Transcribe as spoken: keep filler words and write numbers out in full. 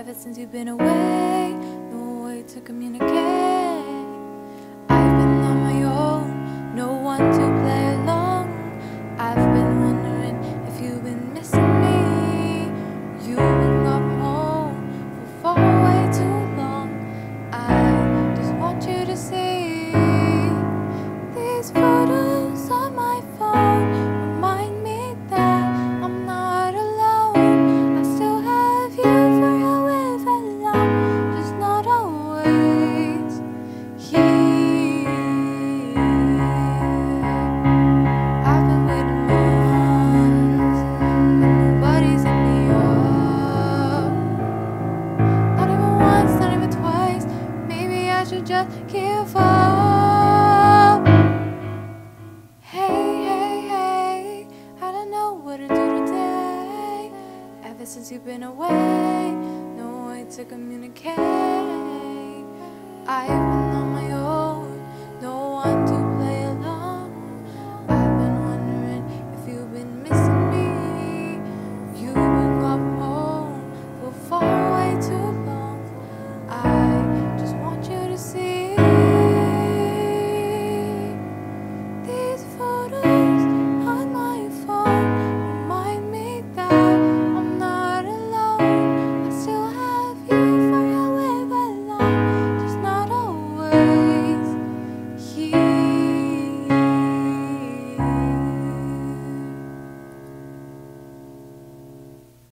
Ever since you've been away, no way to communicate. I've been on my own, no one to play along. I've been wondering if you've been missing me. You've been gone home for far way too long. I just want you to see these photos on my phone remind me that I'm not alone. I still have you for however long, just not always here. I've been waiting months, but nobody's in New York. Not even once, not even twice. Maybe I should just give up. Hey, hey, hey, I don't know what to do today. Ever since you've been away, no way to communicate. I've been